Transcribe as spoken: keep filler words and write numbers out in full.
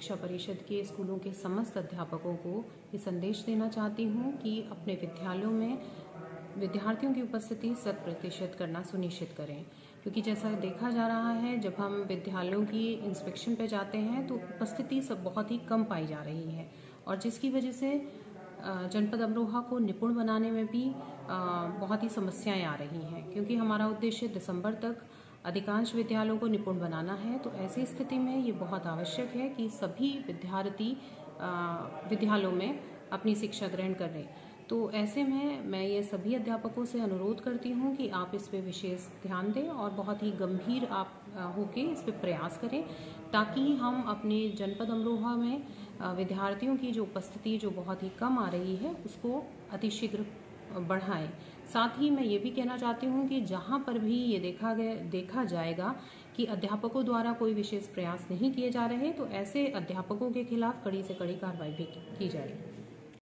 शिक्षा परिषद के स्कूलों के समस्त अध्यापकों को ये संदेश देना चाहती हूँ कि अपने विद्यालयों में विद्यार्थियों की उपस्थिति शत प्रतिशत करना सुनिश्चित करें, क्योंकि जैसा देखा जा रहा है जब हम विद्यालयों की इंस्पेक्शन पे जाते हैं तो उपस्थिति सब बहुत ही कम पाई जा रही है, और जिसकी वजह से जनपद अमरोहा को निपुण बनाने में भी बहुत ही समस्याएं आ रही हैं, क्योंकि हमारा उद्देश्य दिसंबर तक अधिकांश विद्यालयों को निपुण बनाना है। तो ऐसी स्थिति में ये बहुत आवश्यक है कि सभी विद्यार्थी विद्यालयों में अपनी शिक्षा ग्रहण करें। तो ऐसे में मैं ये सभी अध्यापकों से अनुरोध करती हूँ कि आप इस पे विशेष ध्यान दें और बहुत ही गंभीर आप होके इस पे प्रयास करें, ताकि हम अपने जनपद अमरोहा में विद्यार्थियों की जो उपस्थिति जो बहुत ही कम आ रही है उसको अतिशीघ्र बढ़ाएं। साथ ही मैं ये भी कहना चाहती हूँ कि जहाँ पर भी ये देखा गया देखा जाएगा कि अध्यापकों द्वारा कोई विशेष प्रयास नहीं किए जा रहे, तो ऐसे अध्यापकों के खिलाफ कड़ी से कड़ी कार्रवाई भी की जाएगी।